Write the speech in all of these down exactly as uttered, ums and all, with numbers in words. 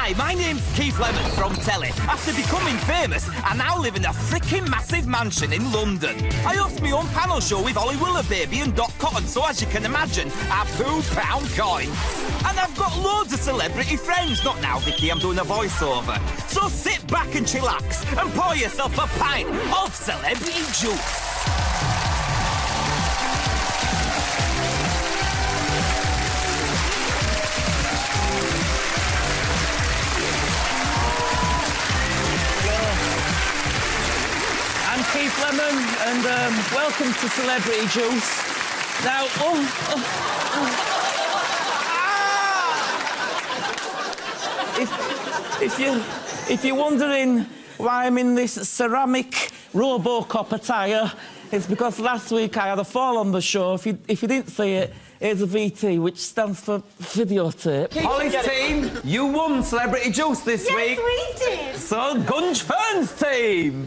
Hi, my name's Keith Lemon from telly. After becoming famous, I now live in a freaking massive mansion in London. I host my own panel show with Holly Willoughby and Dot Cotton, so as you can imagine, I poo pound coins. And I've got loads of celebrity friends. Not now, Vicky, I'm doing a voiceover. So sit back and chillax and pour yourself a pint of celebrity juice. I'm Keith Lemon, and um, welcome to Celebrity Juice. Now, oh, oh, oh. If, if you if you're wondering why I'm in this ceramic Robocop attire, it's because last week I had a fall on the show. If you if you didn't see it, here's a V T, which stands for videotape. Holly's team, you won Celebrity Juice this yes, week. Yes, we did. So, Gunge Fern's team.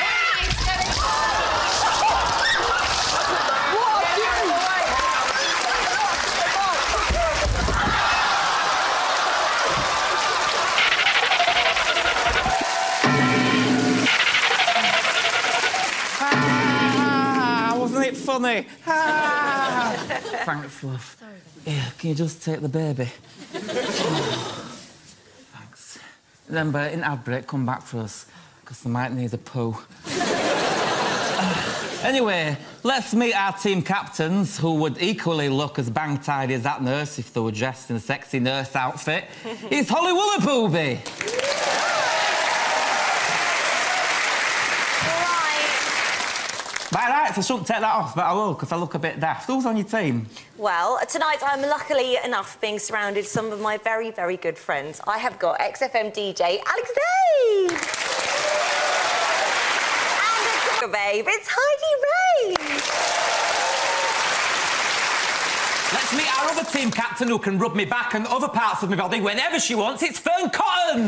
Funny. Ah. Thanks, love. Sorry, yeah, can you just take the baby? Oh. Thanks. Remember, in ad break, come back for us, because they might need a poo. uh, anyway, let's meet our team captains, who would equally look as bang-tidy as that nurse if they were dressed in a sexy nurse outfit. It's Holly Willoughby. By rights, I shouldn't take that off, but I will, because I look a bit daft. Who's on your team? Well, tonight I'm luckily enough being surrounded with some of my very, very good friends. I have got X F M D J Alex Day! And it's babe, it's Heidi Ray! Let's meet our other team captain who can rub me back and other parts of my body whenever she wants. It's Fern Cotton!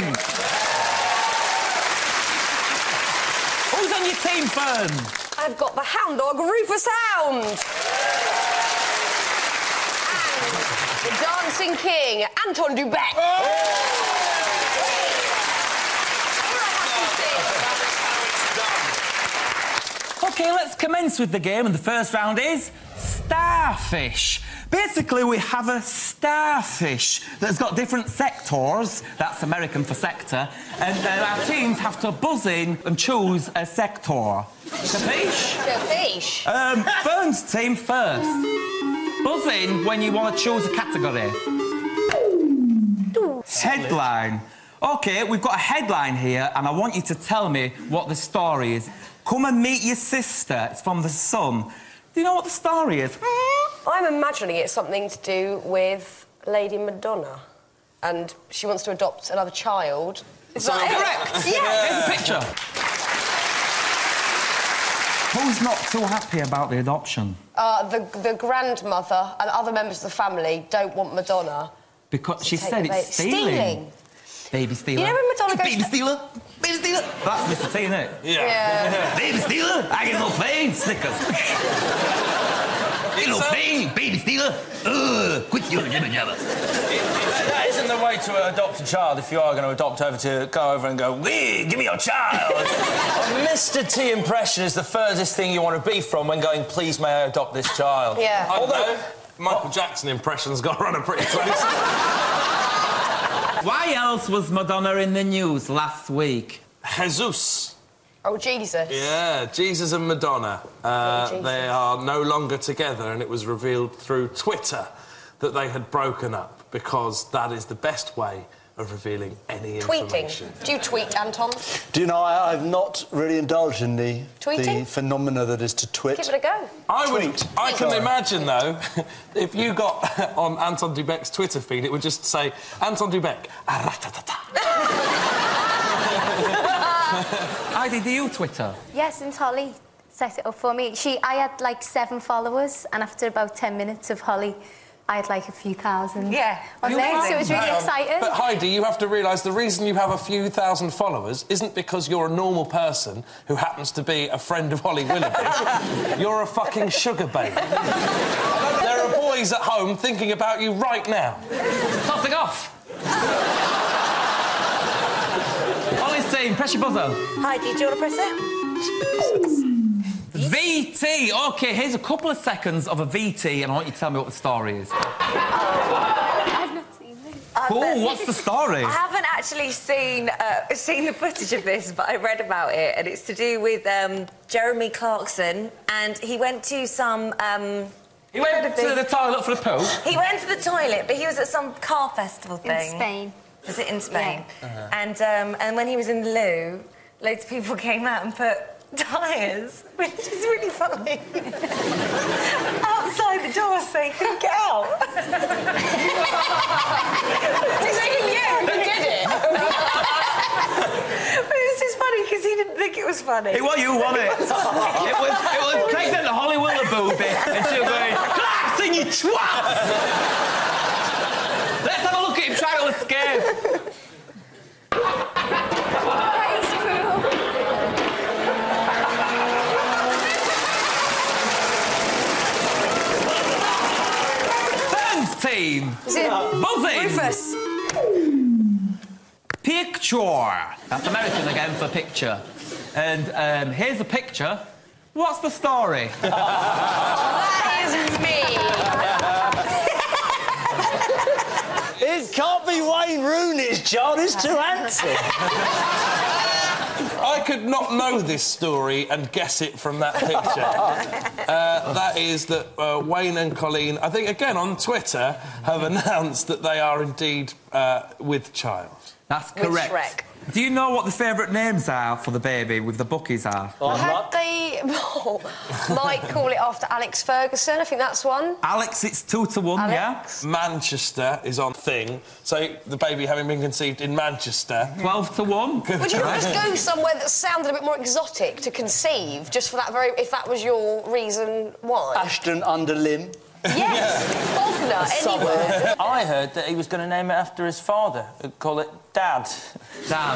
Who's on your team, Fern? I've got the hound dog, Rufus Hound. And the dancing king, Anton du Beke. Oh! OK, let's commence with the game, and the first round is Starfish. Basically, we have a starfish that's got different sectors, that's American for sector, and uh, our teams have to buzz in and choose a sector. Capiche? Capiche. Um, Fern's team first. Buzz in when you want to choose a category. Headline. OK, we've got a headline here, and I want you to tell me what the story is. Come and meet your sister. It's from The Sun. Do you know what the story is? I'm imagining it's something to do with Lady Madonna. And she wants to adopt another child. Is so that correct! Yes! Here's a picture. Who's not too happy about the adoption? Uh, the, the grandmother and other members of the family don't want Madonna. Because she said it's stealing. Stealing? Baby stealer. You know when Madonna goes... Baby stealer! Baby stealer! That's Mister T, isn't it? Yeah. yeah. Baby stealer! I get no pain! Snickers. Get no pain! Baby stealer! Ugh! Quit your jibber jabber. That isn't the way to adopt a child if you are going to adopt over to go over and go, wee, give me your child! Mister T impression is the furthest thing you want to be from when going, please may I adopt this child. Yeah. I Although, know. Michael what? Jackson impression's got to run a pretty close. Why else was Madonna in the news last week? Jesus. Oh, Jesus. Yeah, Jesus and Madonna. Uh, oh, they are no longer together, and it was revealed through Twitter that they had broken up, because that is the best way of revealing any information. Tweeting. Do you tweet, Anton? Do you know, I, I've not really indulged in the, Tweeting? the phenomena that is to twit. Give it a go. I Tweet. would. I can imagine, though, if you got on Anton du Beke's Twitter feed, it would just say, Anton du Beke, Heidi, do you Twitter? Yes, since Holly set it up for me. She, I had, like, seven followers, and after about ten minutes of Holly, I had, like, a few thousand. Yeah. On there, so it was really exciting. But, Heidi, you have to realise the reason you have a few thousand followers isn't because you're a normal person who happens to be a friend of Holly Willoughby. You're a fucking sugar babe. There are boys at home thinking about you right now. Tossing off! Buzz in, press your buzzer. Heidi, do you want to press it? V T. OK, here's a couple of seconds of a V T and I want you to tell me what the story is. I've not seen this. Oh, what's the story? I haven't actually seen uh, seen the footage of this, but I read about it, and it's to do with um, Jeremy Clarkson, and he went to some... Um, he went to the toilet for a poo? He went to the toilet, but he was at some car festival thing. In Spain. Was it in Spain? Yeah. Uh-huh. And, um, and when he was in the loo, loads of people came out and put tyres, which is really funny, outside the door so he couldn't get out. Is it you who did it? But it was just funny because he didn't think it was funny. Hey, what you want it? it was it was pregnant Holly Willoughby bit, and she was going, Clarkson, you twat! Let's have a look at him trying to escape. Burns team. Is it Buzzing. Rufus? Picture. That's American again for picture. And um, here's a picture. What's the story? That is me. It can't be Wayne Rooney's child, it's too handsome. I could not know this story and guess it from that picture. uh, that is that uh, Wayne and Colleen, I think, again, on Twitter, have announced that they are indeed uh, with child. That's With correct. Shrek. Do you know what the favourite names are for the baby with the bookies are? Oh, Had Mark. they... Oh, might call it after Alex Ferguson, I think that's one. Alex, it's two to one, Alex. Manchester is on thing, so the baby having been conceived in Manchester. yeah? Twelve to one. Would you not just go somewhere that sounded a bit more exotic to conceive, just for that very... if that was your reason why? Ashton under Lim. Yes! Faulkner, anywhere. I heard that he was going to name it after his father. He'd call it Dad. Damn.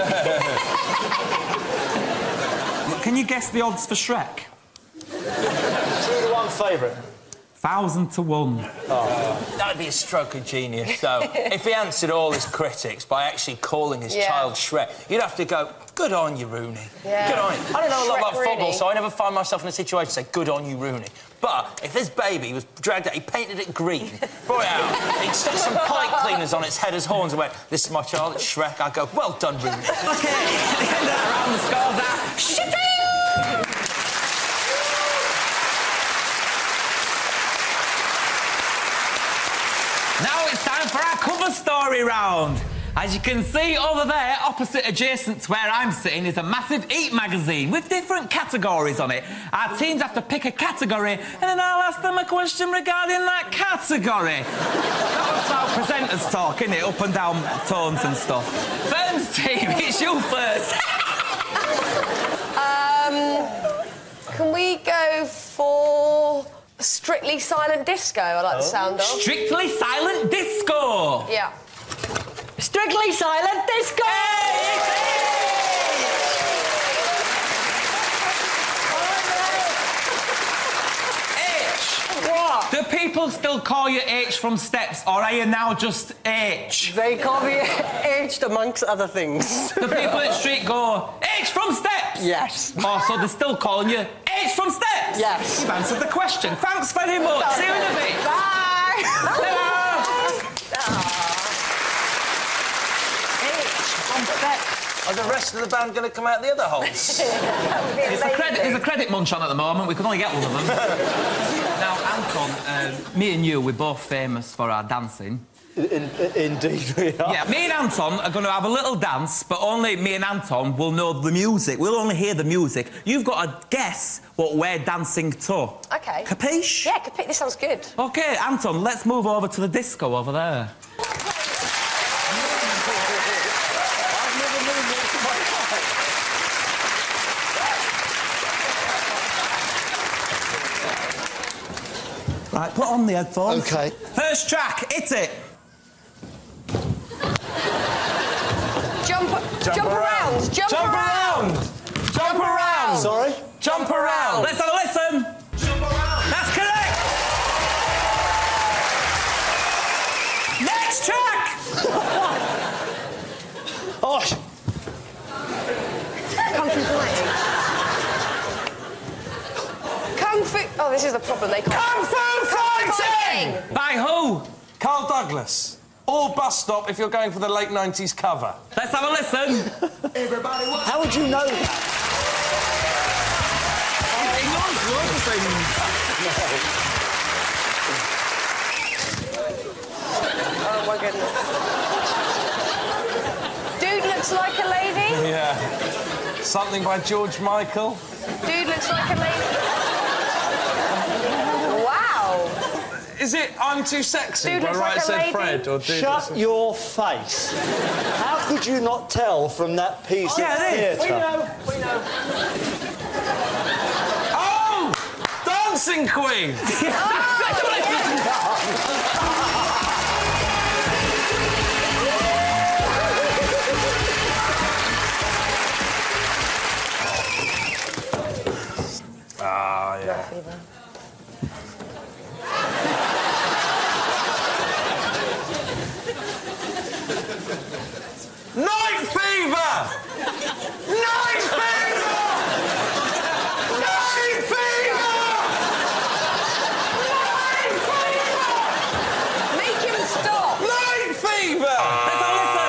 Can you guess the odds for Shrek? Two to one favourite. Thousand to one. Oh. That'd be a stroke of genius, though. If he answered all his critics by actually calling his Yeah. child Shrek, you'd have to go, good on you, Rooney. Yeah. Good on you. I don't know a lot Shrek about football, Rooney. so I never find myself in a situation to say, good on you, Rooney. But if this baby was dragged out, he painted it green, brought it out, he stuck some pipe cleaners on its head as horns and went, this is my child, it's Shrek. I'd go, well done, Rooney. OK, at the end of that round, the scores are... Shitting! Now it's time for our cover story round. As you can see over there, opposite adjacent to where I'm sitting, is a massive Eat magazine with different categories on it. Our teams have to pick a category, and then I'll ask them a question regarding that category. That's how presenters talk, innit? Up and down tones and stuff. Burns team, it's you first. Um, can we go for Strictly Silent Disco? I like the sound of. Strictly Silent Disco. Yeah. Strictly Silent Disco! H. What? Do people still call you H from Steps, or are you now just H? They call me aged amongst other things. Do people in the street go, H from Steps? Yes. Oh, so they're still calling you H from Steps? Yes. You've answered the question. Thanks very much. See you in a bit. Bye! Hello. Are the rest of the band going to come out the other holes? There's a, credit, there's a credit munch on at the moment. We can only get one of them. Now, Anton, uh, me and you, we're both famous for our dancing. In, in, indeed we are. Yeah, me and Anton are going to have a little dance, but only me and Anton will know the music. We'll only hear the music. You've got to guess what we're dancing to. OK. Capiche? Yeah, capiche. This sounds good. OK, Anton, let's move over to the disco over there. Right, put on the headphones. OK. First track, hit it. Jump, jump, jump around. around. Jump, Jump around. around. Jump around. Sorry? Jump around. Let's have a listen. Jump around. That's correct. Next track. Oh, this is the problem. They can't... Kung Fu Fighting! By who? Carl Douglas. Or Bus Stop if you're going for the late nineties cover. Let's have a listen. How would you know that? He knows loads of things. Oh, my goodness. Dude looks like a lady? Yeah. Something by George Michael. Dude looks like a lady. Wow. Is it I'm Too Sexy Dude by looks Right like a Said lady. Fred? Or Dude Shut Looks- your face. How could you not tell from that piece Yeah, of it is. theatre? We know, we know. Oh! Dancing Queen! Ah, yeah. Night Fever! Night Fever! Night Fever! Night Fever! Make him stop. Night Fever! Let's have a listen.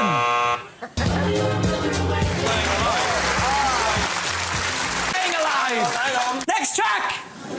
Staying alive. Hang on. Next track.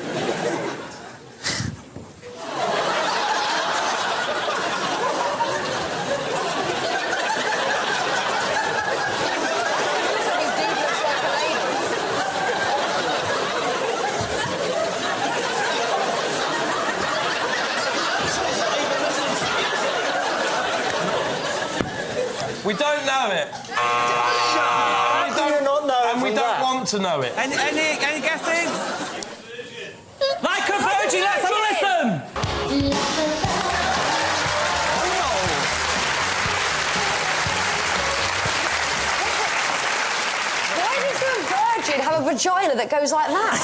We don't know it. How do you not know And we from don't that? want to know it. Any, any, any guesses? Like a Virgin, let's have a listen. Why does a virgin have a vagina that goes like that?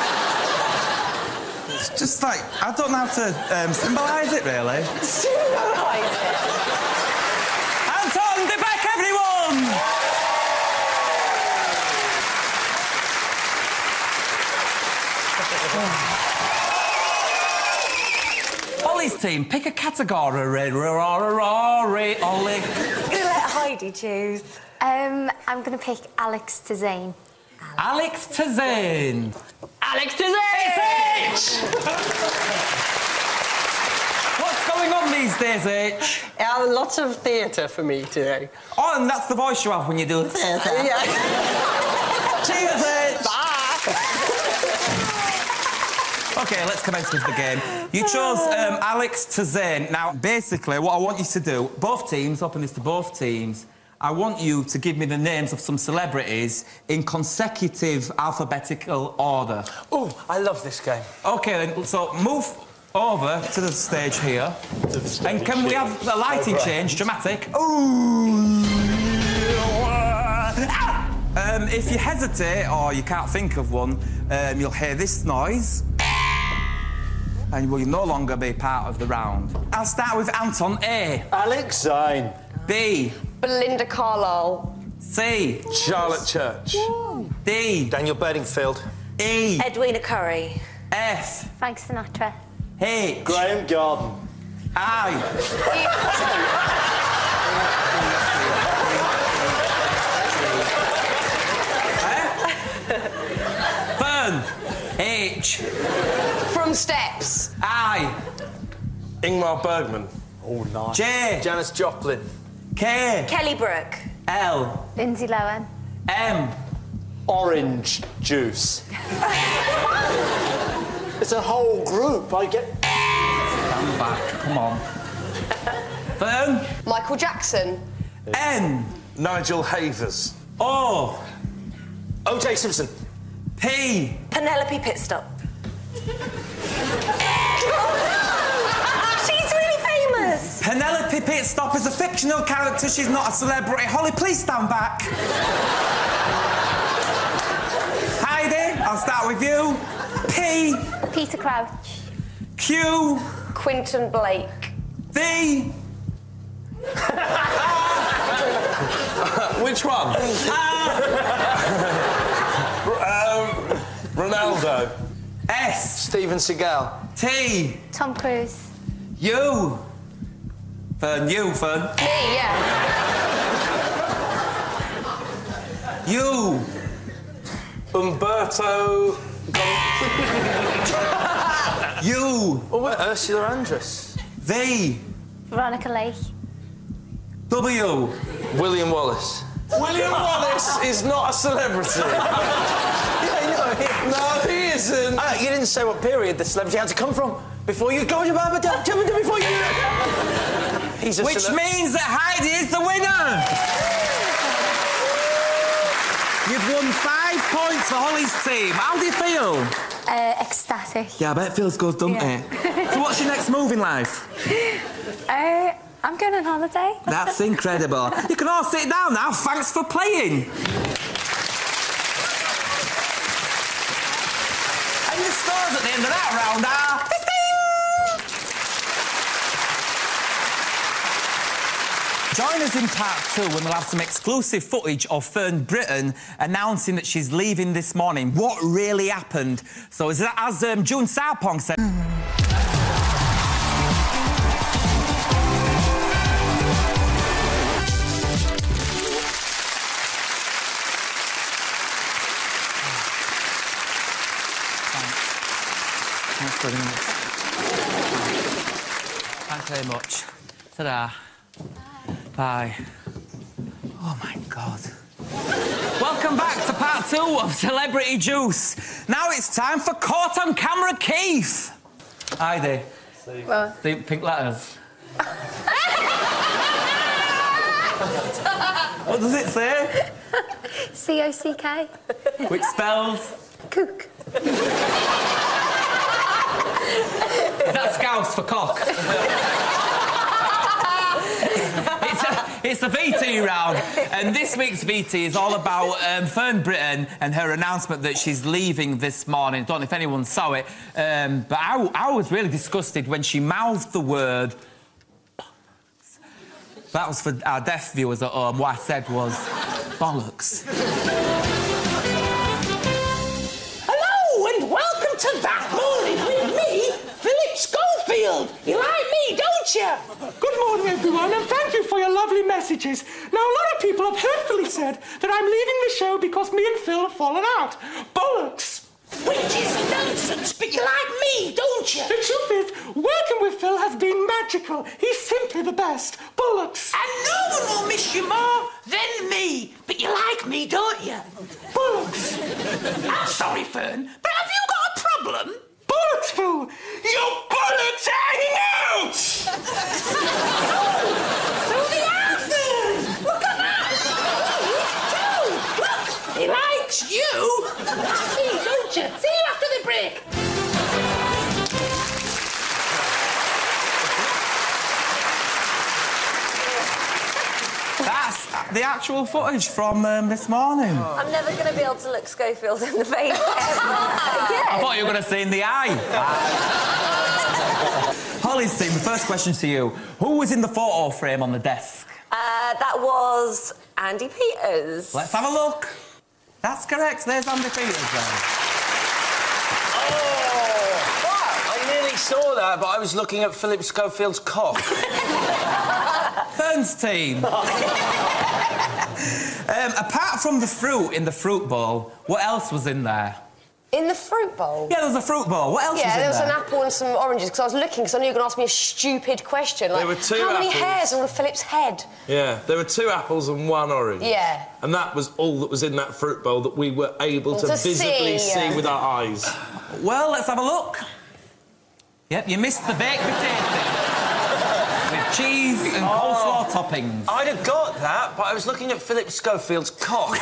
It's just like, I don't know how to um, symbolise it, really. Symbolise it. Anton, de back, everyone! Ollie's team, pick a category. Ollie. I'm gonna let Heidi choose. Um, I'm going to pick Alex to Zane. Alex to Zane. Alex to Zane! It's H! What's going on these days, H? Uh, lots of theatre for me today. Oh, and that's the voice you have when you do theatre. Yeah. Cheers, H! Bye. OK, let's commence with the game. You chose um, Alex to Zane. Now, basically, what I want you to do, both teams, open this to both teams, I want you to give me the names of some celebrities in consecutive alphabetical order. Oh, I love this game. OK, then, so move over to the stage here. To the stage And can we here. have a lighting Oh, right. change, dramatic? Ooh. Um, if you hesitate or you can't think of one, um, you'll hear this noise. And you will no longer be part of the round. I'll start with Anton. A. Alex Zane. B. Belinda Carlisle. C. Charlotte Church. D. Daniel Bedingfield. E. Edwina Curry. F. Frank Sinatra. H. Graham Garden. I. Fern. H. From Steps. I. Ingmar Bergman. Oh, nice. J. Janis Joplin. K. Kelly Brook. L. Lindsay Lohan. M. Orange juice. It's a whole group. I get. Stand back. Come on. Fern. Michael Jackson. N. Nigel Havers. O. O J Simpson. P. Penelope Pitstop. She's really famous. Penelope Pitstop is a fictional character. She's not a celebrity. Holly, please stand back. Heidi, I'll start with you. P. Peter Crouch. Q. Quentin Blake. V. Which one? R. um, Ronaldo. S. Steven Seagal. T. Tom Cruise. You. Fern, you, Fern. Me, yeah. You. Umberto... You. Oh, what? Ursula Andress. V. Veronica Lake. W. William Wallace. William Wallace is not a celebrity. Yeah, no, he, No, he isn't. uh, you didn't say what period the celebrity had to come from before you go to Baba before you. He's a Which cele- means that Heidi is the winner. You've won five points for Holly's team. How do you feel? Uh, ecstatic. Yeah, I bet it feels good, doesn't Yeah. it? So what's your next move in life? Uh, I'm going on holiday. That's incredible. You can all sit down now. Thanks for playing. And the scores at the end of that round are... Join us in part two when we'll have some exclusive footage of Fern Britton announcing that she's leaving this morning. What really happened? So as, as um, June Sarpong said... Thanks very much. Thanks very much. Ta-da. Bye. Oh, my God. Welcome back to part two of Celebrity Juice. Now it's time for Caught on Camera Keith. Heidi. Well, The pink letters. What does it say? C O C K. Which spells... Cook. Is that Scouse for cock? it's, a, it's a V T round, and this week's V T is all about um, Fern Britton and her announcement that she's leaving this morning. I don't know if anyone saw it, um, but I, I was really disgusted when she mouthed the word... That was for our deaf viewers at home. What I said was bollocks. Hello and welcome to That Morning with me, Philip Schofield. You like me, don't you? Good morning, everyone, and thank you for your lovely messages. Now, a lot of people have hurtfully said that I'm leaving the show because me and Phil have fallen out. Bollocks! Which is nonsense, but you like me, don't you? The truth is, working with Phil has been magical. He's simply the best. Bollocks! And no one will miss you more than me, but you like me, don't you? Bollocks! I'm sorry, Fern, but have you got a problem? Bollocks, Phil! Your bollocks are hanging out! So they are, Fern! Look at that! Oh, he's two! Look, he likes you! That's me, don't you? See you after the break. That's the actual footage from um, this morning. I'm never going to be able to look Schofield in the face ever I again. thought you were going to say in the eye. Holly's team, the first question to you. Who was in the photo frame on the desk? Uh, that was Andy Peters. Let's have a look. That's correct. There's Andy Peters then. I nearly saw that, but I was looking at Philip Schofield's cock. Fern's team. um, apart from the fruit in the fruit bowl, what else was in there? In the fruit bowl? Yeah, there was a fruit bowl. What else yeah, was in there was there? an apple and some oranges, because I was looking, because I knew you were going to ask me a stupid question. Like, There were two how many apples. hairs are on Philip's head? Yeah, there were two apples and one orange. Yeah. And that was all that was in that fruit bowl that we were able to, To visibly see, see yeah. with our eyes. Well, let's have a look. Yep, you missed the baked potato. With cheese and coleslaw toppings. I'd have got that, but I was looking at Philip Schofield's cock.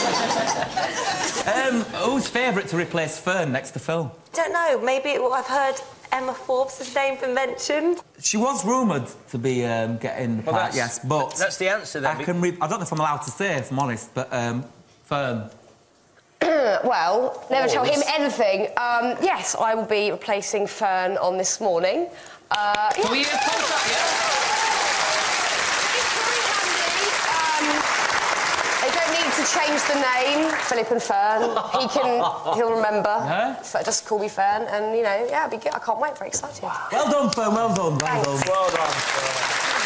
um, who's favourite to replace Fern next to Phil? Don't know. Maybe it, well, I've heard Emma Forbes' name been mentioned. She was rumoured to be um, getting the Well, part, that's- yes, but... That's the answer, then. I can re- I don't know if I'm allowed to say, if I'm honest, but um, Fern. Well, never Oh, tell him this- anything. Um, yes, I will be replacing Fern on this morning. Uh, Can we hear the contract, yeah? It's very handy. Um, I don't need to can change the name, Philip and Fern. He can, he'll remember. Yeah? F- Just call me Fern, and, you know, yeah, it'll be good. I can't wait, very excited. Well done, Fern, well done, well done. Well done, Fern.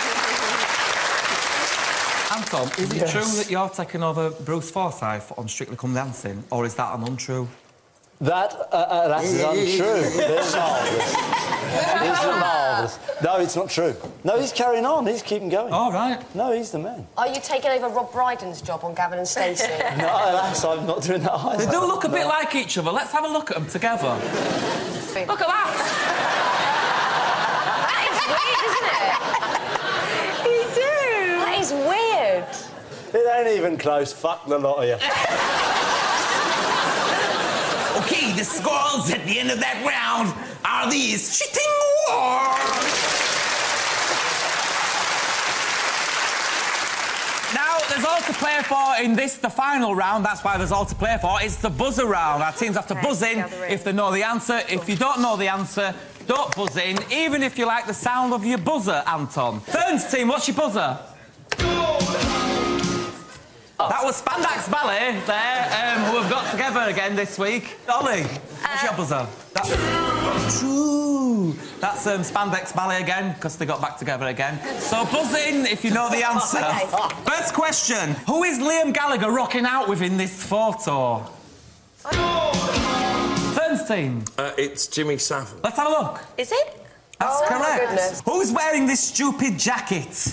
Anton, is it Yes. true that you're taking over Bruce Forsyth on Strictly Come Dancing, or is that an untrue? That, uh, uh, that is untrue. It's marvellous. It's marvellous. No, it's not true. No, he's carrying on. He's keeping going. All right. No, he's the man. Are you taking over Rob Brydon's job on Gavin and Stacey? No, that's, I'm not doing that either. They do look a bit No. like each other. Let's have a look at them together. Look at that! That is weird, isn't it? You do. That is weird. It ain't even close. Fuck the lot of you. Okay, the scores at the end of that round are these. Shitting war! Now, there's all to play for in this, the final round. That's why there's all to play for. It's the buzzer round. Our teams have to buzz in if they know the answer. If you don't know the answer, don't buzz in, even if you like the sound of your buzzer, Anton. Fern's team, what's your buzzer? That was Spandex Ballet there, um, who have got together again this week. Ollie, what's your buzzer? That's true. That's um, Spandex Ballet again, because they got back together again. So buzz in if you know the answer. First question. Who is Liam Gallagher rocking out with in this photo? Fern's team. Uh, it's Jimmy Savile. Let's have a look. Is it? That's Oh, my correct. goodness. Who's wearing this stupid jacket?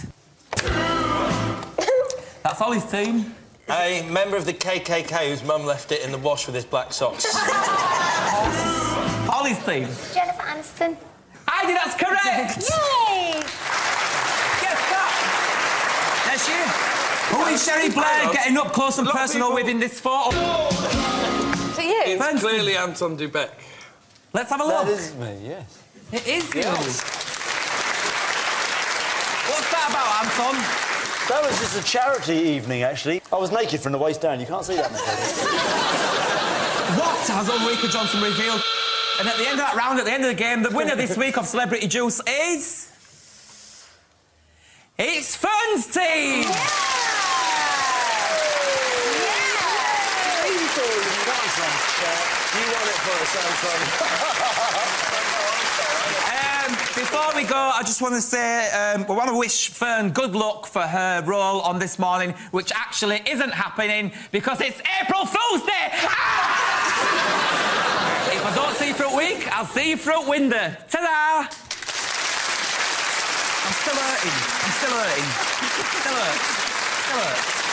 That's Ollie's team. A member of the K K K whose mum left it in the wash with his black socks. Ollie's team. Jennifer Aniston. Heidi, that's correct! Yay! Guess that! There she is. Who is Sherry Blair getting up close and personal with in this photo? Is it you? It's Fern's clearly team. Anton Dubek. Let's have a look. That is me, yes. It is you. Yes. What's that about, Anton? That was just a charity evening, actually. I was naked from the waist down. You can't see that, mate. What has Ulrika Johnson revealed? And at the end of that round, at the end of the game, the winner this week of Celebrity Juice is... It's Fern's team! You won it for us, Anton. Um, before we go, I just want to say um, we want to wish Fern good luck for her role on This Morning, which actually isn't happening because it's April Fool's Day! Ah! If I don't see you for a week, I'll see you for a window. Ta-da! I'm still hurting. I'm still hurting. Still hurts. Still hurts.